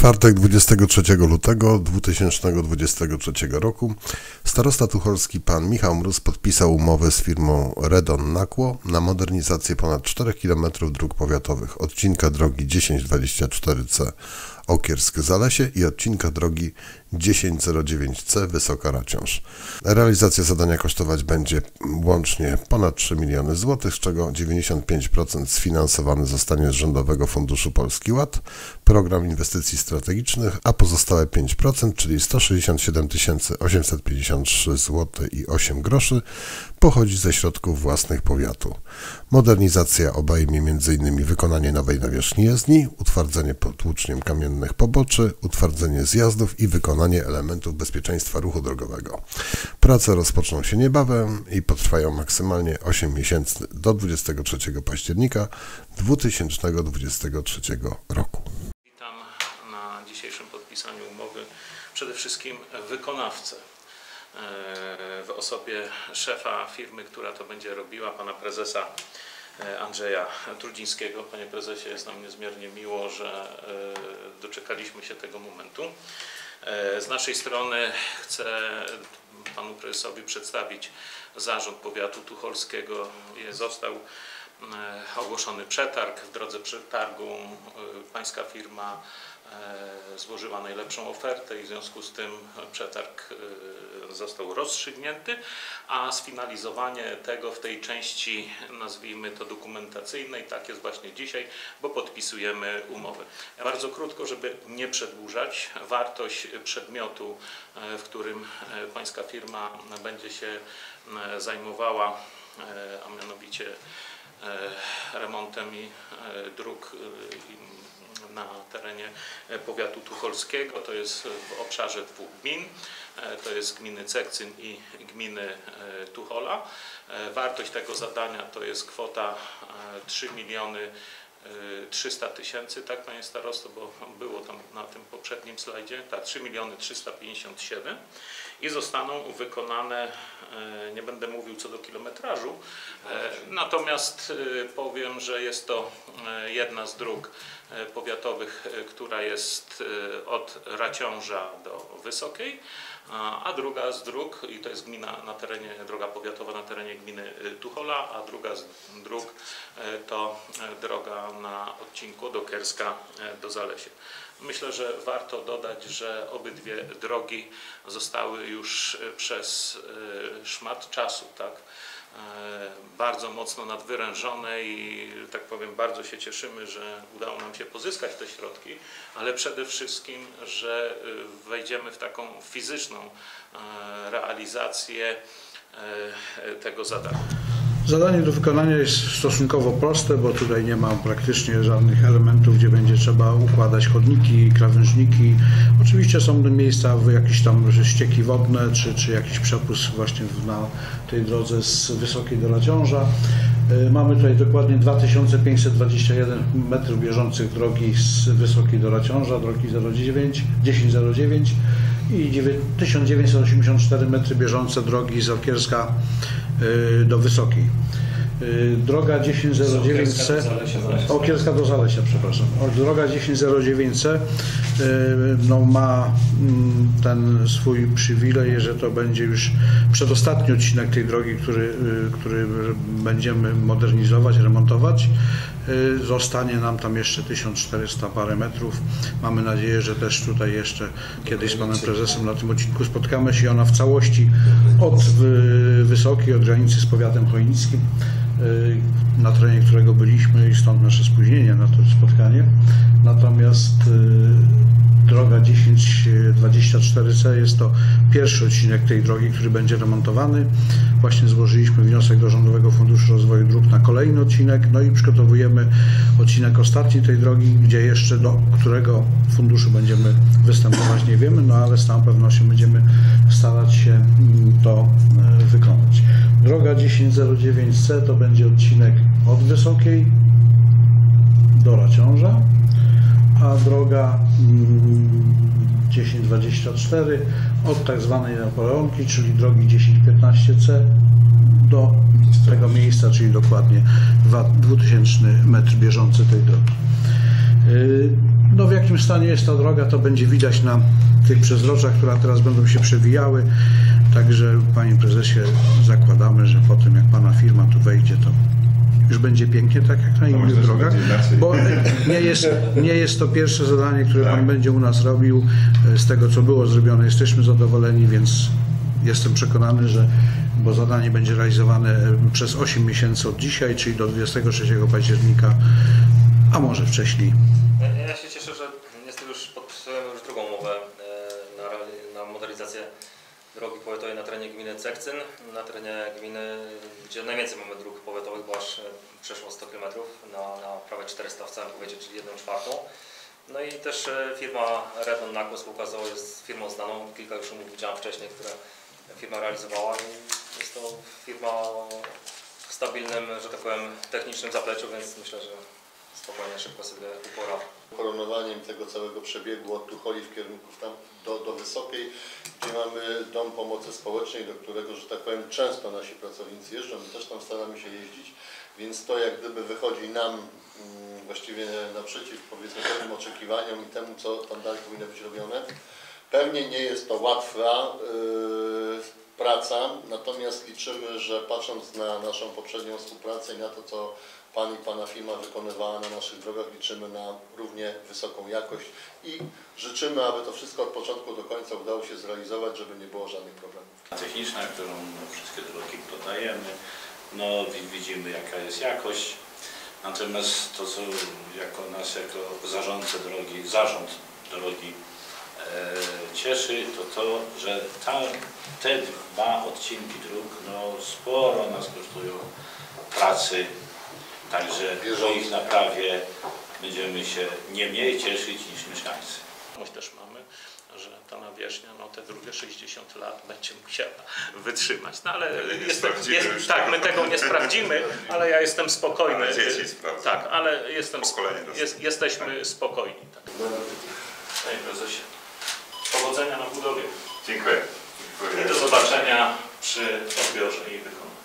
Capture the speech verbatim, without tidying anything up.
czwartek, dwudziestego trzeciego lutego dwa tysiące dwudziestego trzeciego roku, starosta tucholski pan Michał Mróz podpisał umowę z firmą Redon-Nakło na modernizację ponad czterech kilometrów dróg powiatowych, odcinka drogi tysiąc dwadzieścia cztery C Okiersk-Zalesie i odcinka drogi tysiąc dziewięć C Wysoka Raciąż. Realizacja zadania kosztować będzie łącznie ponad trzy miliony złotych, z czego dziewięćdziesiąt pięć procent sfinansowane zostanie z Rządowego Funduszu Polski Ład, Program Inwestycji Strategicznych, a pozostałe pięć procent, czyli sto sześćdziesiąt siedem tysięcy osiemset pięćdziesiąt trzy złotych i osiem groszy, pochodzi ze środków własnych powiatu. Modernizacja obejmie między innymi wykonanie nowej nawierzchni jezdni, utwardzenie potłuczniem kamiennych poboczy, utwardzenie zjazdów i wykonanie elementów bezpieczeństwa ruchu drogowego. Prace rozpoczną się niebawem i potrwają maksymalnie osiem miesięcy do dwudziestego trzeciego października dwa tysiące dwudziestego trzeciego roku. Witam na dzisiejszym podpisaniu umowy przede wszystkim wykonawcę w osobie szefa firmy, która to będzie robiła, pana prezesa Andrzeja Trudzińskiego. Panie prezesie, jest nam niezmiernie miło, że doczekaliśmy się tego momentu. Z naszej strony chcę panu prezesowi przedstawić zarząd powiatu tucholskiego. Został ogłoszony przetarg. W drodze przetargu pańska firma złożyła najlepszą ofertę i w związku z tym przetarg został rozstrzygnięty, a sfinalizowanie tego w tej części, nazwijmy to dokumentacyjnej, tak jest właśnie dzisiaj, bo podpisujemy umowę. Bardzo krótko, żeby nie przedłużać, wartość przedmiotu, w którym pańska firma będzie się zajmowała, a mianowicie remontem i dróg na terenie powiatu tucholskiego, to jest w obszarze dwóch gmin, to jest gminy Cekcyn i gminy Tuchola. Wartość tego zadania to jest kwota trzy miliony trzysta tysięcy, tak panie starosto, bo było tam na tym poprzednim slajdzie, tak, trzy miliony trzysta pięćdziesiąt siedem i zostaną wykonane, nie będę mówił co do kilometrażu, natomiast powiem, że jest to jedna z dróg powiatowych, która jest od Raciąża do Wysokiej, a druga z dróg, i to jest gmina na terenie, droga powiatowa na terenie gminy Tuchola, a druga z dróg to droga na odcinku od Okierska do Zalesia. Myślę, że warto dodać, że obydwie drogi zostały już przez szmat czasu, tak, bardzo mocno nadwyrężone i, tak powiem, bardzo się cieszymy, że udało nam się pozyskać te środki, ale przede wszystkim, że wejdziemy w taką fizyczną realizację tego zadania. Zadanie do wykonania jest stosunkowo proste, bo tutaj nie ma praktycznie żadnych elementów, gdzie będzie trzeba układać chodniki, krawężniki. Oczywiście są miejsca, jakieś tam ścieki wodne, czy, czy jakiś przepust właśnie na tej drodze z Wysokiej do Raciąża. Mamy tutaj dokładnie dwa tysiące pięćset dwadzieścia jeden metrów bieżących drogi z Wysokiej do Raciąża, drogi tysiąc dziewięć i tysiąc dziewięćset osiemdziesiąt cztery metry bieżące drogi z Okierska do Wysokiej. Droga tysiąc dziewięć C, Okierska do Zalesia, przepraszam. Droga tysiąc dziewięć C no, ma ten swój przywilej, że to będzie już przedostatni odcinek tej drogi, który, który będziemy modernizować, remontować. Zostanie nam tam jeszcze tysiąc czterysta parę metrów. Mamy nadzieję, że też tutaj jeszcze kiedyś z panem prezesem na tym odcinku spotkamy się. Ona w całości od Wysokiej, od granicy z powiatem chojnickim, na terenie którego byliśmy i stąd nasze spóźnienie na to spotkanie. Natomiast droga tysiąc dwadzieścia cztery C jest to pierwszy odcinek tej drogi, który będzie remontowany. Właśnie złożyliśmy wniosek do Rządowego Funduszu Rozwoju Dróg na kolejny odcinek, no i przygotowujemy odcinek ostatni tej drogi, gdzie jeszcze do którego funduszu będziemy występować, nie wiemy, no ale z całą pewnością będziemy starać się to wykonać. Droga tysiąc dziewięć C to będzie odcinek od Wysokiej do Raciąża, a droga tysiąc dwadzieścia cztery od tak zwanej Napoleonki, czyli drogi tysiąc piętnaście C do tego miejsca, czyli dokładnie dwutysięczny metr bieżący tej drogi. No w jakim stanie jest ta droga, to będzie widać na tych przezroczach, które teraz będą się przewijały. Także panie prezesie, zakładamy, że po tym jak pana firma tu wejdzie, to już będzie pięknie, tak jak na innych drogach, bo nie jest, nie jest to pierwsze zadanie, które pan będzie u nas robił. Z tego, co było zrobione, jesteśmy zadowoleni, więc jestem przekonany, że bo zadanie będzie realizowane przez osiem miesięcy od dzisiaj, czyli do dwudziestego trzeciego października, a może wcześniej. Ja się cieszę, że niestety już podpisałem już drugą umowę na, na modernizację drogi powiatowej na terenie gminy Cekcyn, na terenie gminy, gdzie najwięcej mamy dróg powiatowych, bo aż przeszło sto kilometrów na, na prawie czterysta w całym powiecie, czyli jedną czwartą. No i też firma Redon Nakło spółka z o o jest firmą znaną, kilka już umów widziałem wcześniej, które firma realizowała i jest to firma w stabilnym, że tak powiem, technicznym zapleczu, więc myślę, że spokojnie, szybko sobie upora. Koronowaniem tego całego przebiegu od Tucholi w kierunku tam do, do Wysokiej, gdzie mamy Dom Pomocy Społecznej, do którego, że tak powiem, często nasi pracownicy jeżdżą, my też tam staramy się jeździć, więc to jak gdyby wychodzi nam mm, właściwie naprzeciw, powiedzmy, pewnym oczekiwaniom i temu, co tam dalej powinno być robione. Pewnie nie jest to łatwa yy, praca, natomiast liczymy, że patrząc na naszą poprzednią współpracę i na to, co Pan i Pana firma wykonywała na naszych drogach, liczymy na równie wysoką jakość i życzymy, aby to wszystko od początku do końca udało się zrealizować, żeby nie było żadnych problemów. Techniczna, którą no, wszystkie drogi dodajemy, no widzimy jaka jest jakość, natomiast to, co jako nas, jako zarządcę drogi, zarząd drogi e, cieszy, to to, że ta, te dwa odcinki dróg no, sporo nas kosztują pracy. Także po ich naprawie będziemy się nie mniej cieszyć niż mieszkańcy. My też mamy, że ta nawierzchnia, no te drugie sześćdziesiąt lat będzie musiała wytrzymać. No ale jest, jest, tak, my tego nie sprawdzimy, ale ja jestem spokojny. Ale dzieci sprawdzą. Tak, ale jestem jest, jesteśmy spokojni. Tak. Panie prezesie, powodzenia na budowie. Dziękuję. Dziękuję. I do zobaczenia przy odbiorze i wykonaniu.